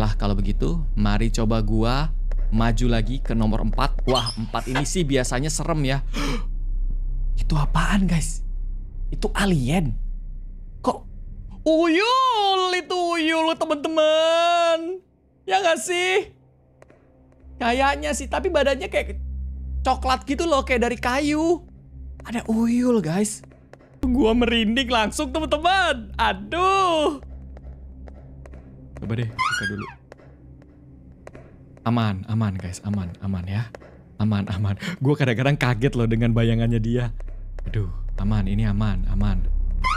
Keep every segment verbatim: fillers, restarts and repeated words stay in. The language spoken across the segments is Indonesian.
Baiklah, kalau begitu, mari coba gua maju lagi ke nomor empat. Wah, empat ini sih biasanya serem ya. Itu apaan, guys? Itu alien. Kok uyul? Itu uyul, teman-teman. Ya nggak sih? Kayaknya sih, tapi badannya kayak coklat gitu loh, kayak dari kayu. Ada uyul, guys. Gua merinding langsung, teman-teman. Aduh. Coba deh, buka dulu. Aman, aman guys, aman, aman ya. Aman, aman. Gua kadang-kadang kaget loh dengan bayangannya dia. Aduh, aman, ini aman, aman.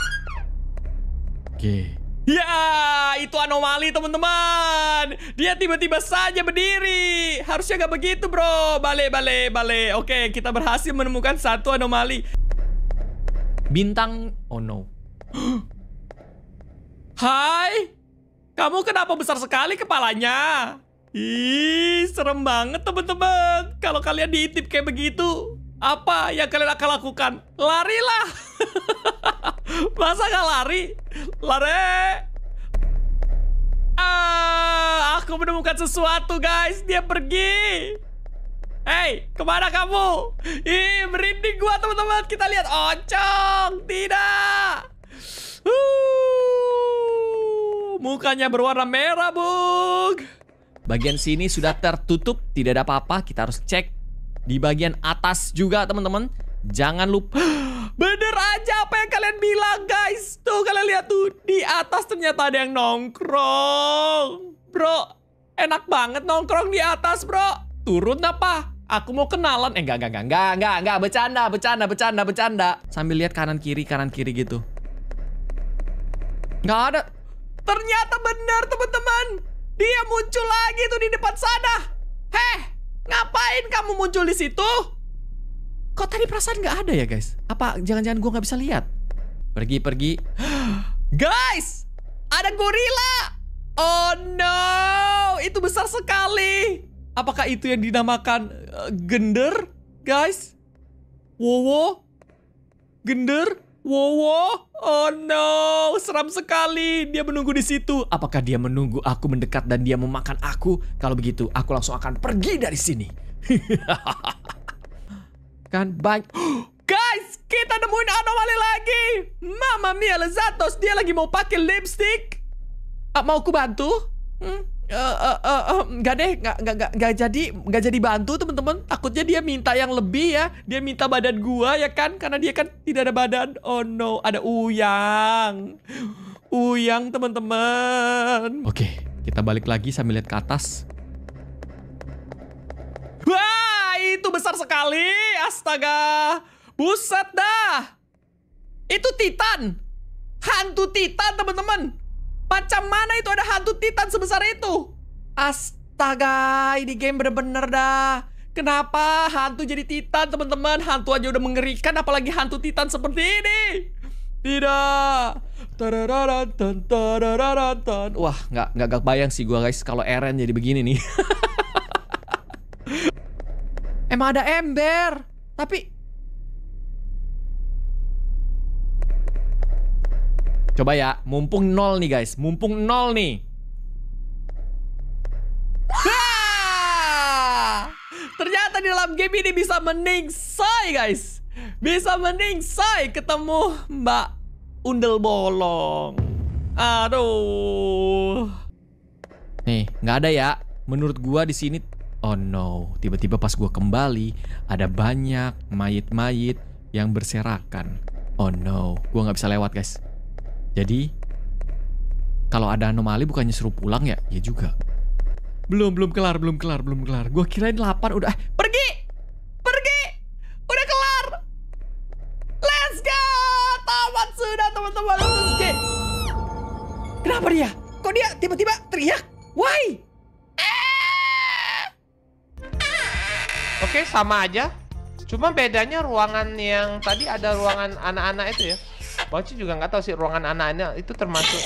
Oke. Ya, itu anomali teman-teman. Dia tiba-tiba saja berdiri. Harusnya nggak begitu bro. Balik, balik, balik. Oke, kita berhasil menemukan satu anomali. Bintang, oh no. Hai, kamu kenapa besar sekali kepalanya? Ih, serem banget teman-teman. Kalau kalian diintip kayak begitu, apa yang kalian akan lakukan? Larilah. Masa gak lari? Lari. Ah, aku menemukan sesuatu guys. Dia pergi. Hei, kemana kamu? Ih, merinding gua teman-teman. Kita lihat. Ocong. Tidak. Uh, mukanya berwarna merah, Bung. Bagian sini sudah tertutup. Tidak ada apa-apa. Kita harus cek di bagian atas juga, teman-teman. Jangan lupa. Bener aja apa yang kalian bilang, guys. Tuh, kalian lihat tuh. Di atas ternyata ada yang nongkrong. Bro, enak banget nongkrong di atas, bro. Turun apa? Aku mau kenalan. Eh, enggak, enggak, enggak, enggak, enggak, enggak. Bercanda, bercanda, bercanda, bercanda. Sambil lihat kanan kiri, kanan kiri gitu. Enggak ada. Ternyata benar, teman-teman. Dia muncul lagi tuh di depan sana. Heh, ngapain kamu muncul di situ? Kok tadi perasaan nggak ada ya guys? Apa jangan-jangan gue nggak bisa lihat? Pergi, pergi. Guys, ada gorila. Oh no, itu besar sekali. Apakah itu yang dinamakan uh, gender, guys? Wowo, gender, wowo. Oh no, seram sekali. Dia menunggu di situ. Apakah dia menunggu aku mendekat dan dia memakan aku? Kalau begitu, aku langsung akan pergi dari sini. Kan baik. Guys, kita nemuin anomali lagi. Mama mia lezatos, dia lagi mau pakai lipstick. Uh, mau aku bantu? Hmm? Uh, uh, uh, uh, nggak deh, nggak nggak nggak nggak jadi nggak jadi bantu teman-teman. Takutnya dia minta yang lebih ya. Dia minta badan gua ya kan, karena dia kan tidak ada badan. Oh no, ada uyang, uyang teman-teman. Oke, kita balik lagi sambil lihat ke atas. Wah, itu besar sekali. Astaga. Buset dah. Itu Titan. Hantu Titan, teman-teman. Macam mana itu ada hantu Titan sebesar itu? Astaga, ini game bener-bener dah. Kenapa hantu jadi Titan, teman-teman? Hantu aja udah mengerikan, apalagi hantu Titan seperti ini. Tidak. Wah, nggak nggak gak bayang sih gua guys kalau Eren jadi begini nih. Emang ada ember, tapi coba ya, mumpung nol nih guys, mumpung nol nih. Hah! Ternyata di dalam game ini bisa meningsai guys, bisa meningsai ketemu Mbak Undel Bolong. Aduh, nih nggak ada ya. Menurut gua di sini. Oh no, tiba-tiba pas gue kembali ada banyak mayit-mayit yang berserakan. Oh no, gue nggak bisa lewat guys. Jadi kalau ada anomali bukannya suruh pulang ya? Ya juga. Belum, belum kelar, belum kelar, belum kelar. Gue kirain delapan udah. Eh, pergi, pergi, udah kelar. Let's go, tamat sudah teman-teman. Oke. Kenapa dia? Kok dia tiba-tiba teriak? Why? Oke, sama aja. Cuma bedanya ruangan yang tadi ada ruangan anak-anak itu ya. Bauci juga nggak tahu sih ruangan anak-anak itu termasuk.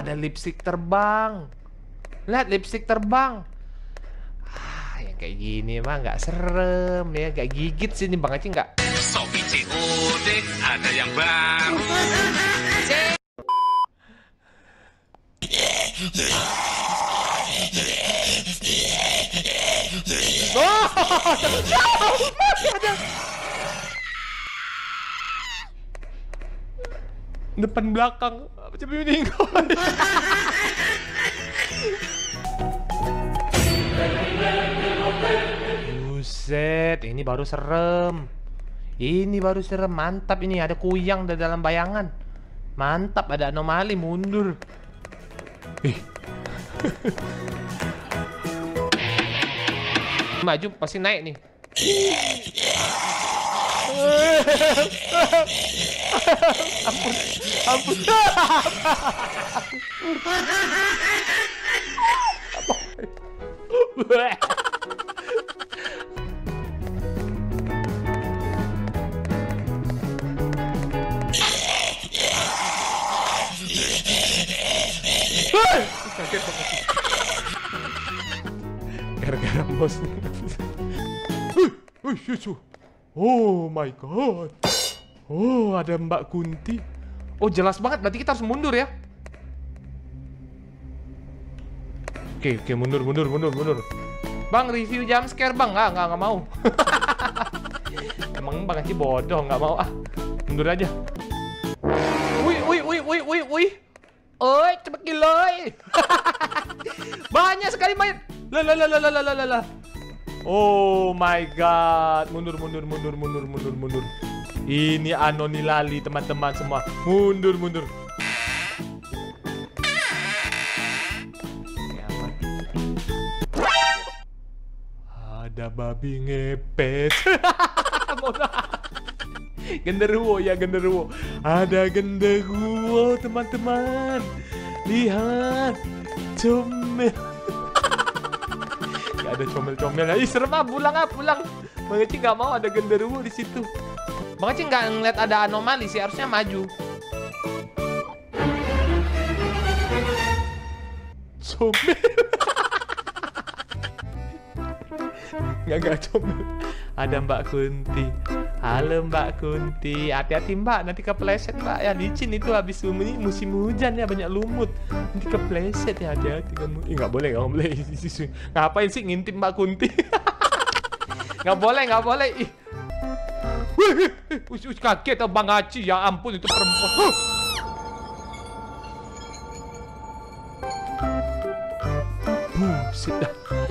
ada lipstick terbang. Lihat, lipstick terbang. Ah, yang kayak gini mah nggak serem ya, nggak gigit sini Bang Aci nggak. Shopee C O D ada yang baru. Oh, masih ada. Depan belakang macam ini. Buset, ini baru serem. Ini baru serem, mantap ini. Ada kuyang di dalam bayangan. Mantap, ada anomali, mundur. Ih. Maju pasti naik nih. Ampun, ampun. Kaget banget. Gara-gara bos. Oh my god. Oh, ada Mbak Kunti. Oh, jelas banget. Berarti kita harus mundur ya. Oke, oke, mundur, mundur, mundur, mundur. Bang, review jump scare bang. Nggak, nggak, nggak mau. Emang Bang Aci bodoh, nggak mau ah. Mundur aja. Wih, wih, wih, wih, wih, wih. Oi, cepet giloi. Banyak sekali main. Lah, lah, lah, lah, lah, lah, lah. Oh my god. Mundur, mundur, mundur, mundur, mundur, mundur. Ini Anoni Lali teman-teman semua. Mundur, mundur. Ada babi ngepet. Genderuwo ya, genderuwo. Ada genderuwo teman-teman. Lihat, comel. Gak ada comel-comel. Ih, serem ah, pulang ah, pulang. Bang Aci nggak mau ada genderuwo di situ. Bang Aci nggak ngeliat ada anomali sih, harusnya maju. Comel. Nggak, nggak comel. Ada Mbak Kunti. Halo Mbak Kunti. Hati-hati Mbak, nanti kepleset Mbak. Ya licin itu habis ini musim hujan ya, banyak lumut. Nanti kepleset ya, hati-hati kamu. Ih, nggak boleh, nggak boleh. Ngapain sih ngintip Mbak Kunti? Nggak boleh, nggak boleh. Ih. Wih, wih, wih, kaget oh, Bang Aci. Ya ampun, itu perempuan. Huh. Buset dah.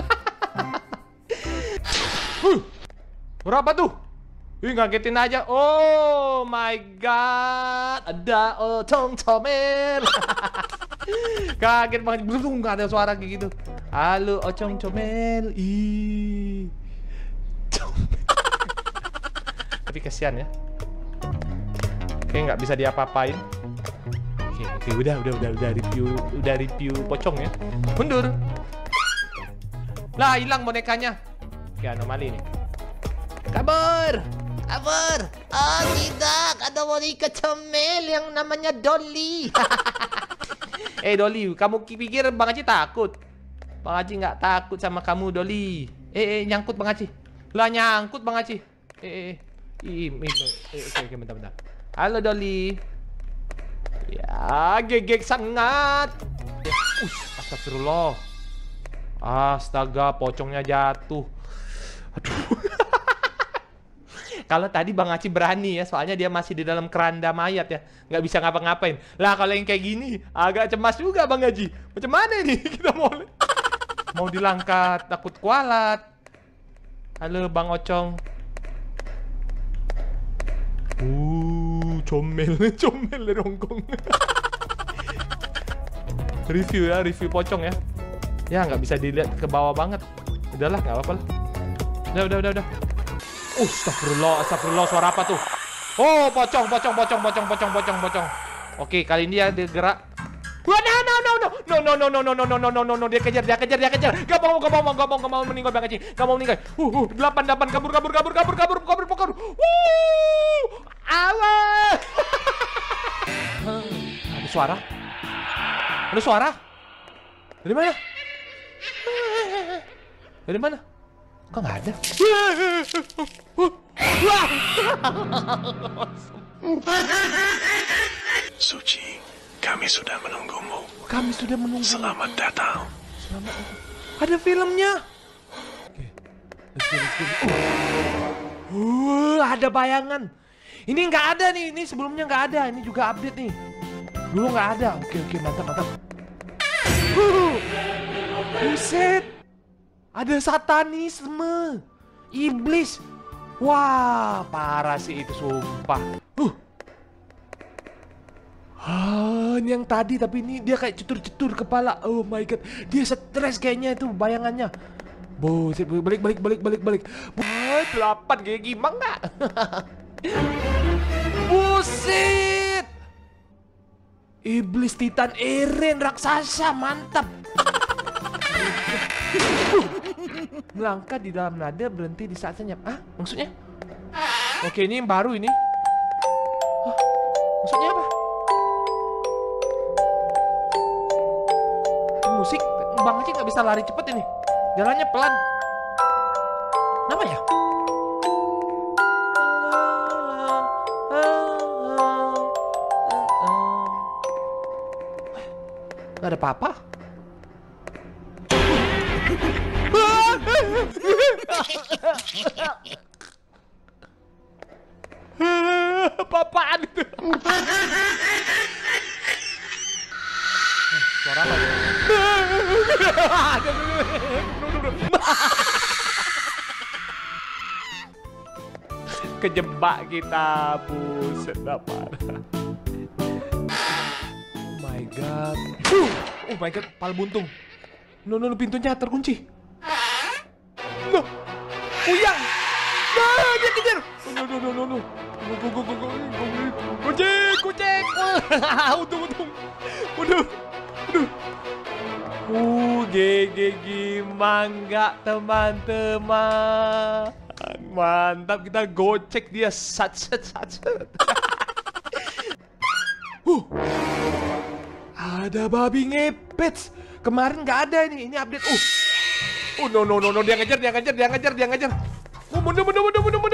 Huh. Berapa tuh? Ih, ngagetin aja. Oh my god. Ada Ocong Comel. Kaget banget. Belum nggak ada suara kayak gitu. Halo Ocong Comel. Ih. Comel. Tapi kasihan ya. Oke, nggak bisa diapa-apain. Oke, oke, udah, udah, udah, udah review, udah review pocong ya. Mundur. Lah, hilang bonekanya. Oke, anomali nih. Kabur. Kabur. Oh tidak, ada boneka comel yang namanya Dolly. Eh Dolly, kamu pikir Bang Aci takut? Bang Aci nggak takut sama kamu Dolly. Eh, eh nyangkut Bang Aci. Lah nyangkut Bang Aci. Eh, eh, eh, eh, oke, oke, bentar, bentar. Halo Dolly. Ya, gegek sangat. Uh, astagfirullah. Astaga, pocongnya jatuh. Aduh. Kalau tadi Bang Aci berani ya, soalnya dia masih di dalam keranda mayat ya, nggak bisa ngapa-ngapain. Lah kalau yang kayak gini, agak cemas juga Bang Aci. Macam mana nih kita mau mau dilangkat, takut kualat. Halo Bang Ocong. Uh, comel, comel dari Hongkong. Review ya, review pocong ya. Ya nggak bisa dilihat ke bawah banget. Udahlah, nggak apa-apa lah. Udah, udah, udah, udah. Uh, astagfirullah, astagfirullah, suara apa tuh? Oh, pocong, pocong, pocong, pocong, pocong, pocong, pocong. Oke, kali ini dia gerak. Wah, no, no, no, no, no, no, no, no, no, no, no, no, no, no, no, dia kejar, dia kejar, dia kejar. Gak mau, gak mau, gak mau, gak mau meninggal Bang Aci. Gak mau meninggal. Uh, uh, delapan, delapan, kabur, kabur, kabur, kabur, kabur, kabur, kabur. Wuh, awas. Ada suara. Ada suara? Dari mana? Dari mana? Kok nggak ada? Suci, kami sudah menunggumu. Kami sudah menunggu. Selamat datang. Selamat datang. Ada filmnya. Oke. Let's go, let's go. Uh. Uh, ada bayangan. Ini nggak ada nih. Ini sebelumnya nggak ada. Ini juga update nih. Dulu nggak ada. Oke, oke, mantap, mantap. Uh. Buset. Ada satanisme. Iblis. Wah, parah sih itu, sumpah. Uh. Ah, ini yang tadi, tapi ini dia kayak cetur-cetur kepala. Oh my god, dia stres kayaknya itu bayangannya. Buset, balik balik balik balik balik. Buset, delapan kayak gimana? Buset. Iblis Titan Eren raksasa, mantap. Melangkah di dalam nada, berhenti di saat senyap. Ah, maksudnya? Oke, ini yang baru ini. Hah, maksudnya apa? Musik, Bang Aceh nggak bisa lari cepet ini. Jalannya pelan. Kenapa ya? Gak ada apa-apa. Apa-apaan itu? Suara apa? Kejebak kita, buset, apa? Oh my god. Uh, oh my god, pal buntung. No, no, no, pintunya terkunci. No, Uyang. No, dia kejar. No, no, no, no, no. Go, go, go, go, go. Kucing, kucing. Untung, untung. Waduh, waduh. Uh, G G Gimangga, teman-teman. Mantap, kita gocek dia. Sat, sat, sat, sat. uh. Ada babi ngepet. Kemarin nggak ada ini. Ini update. Uh. Oh no no no no, dia ngejar, dia ngejar, dia ngejar, dia ngejar. Oh, mundur mundur mundur mundur mundur.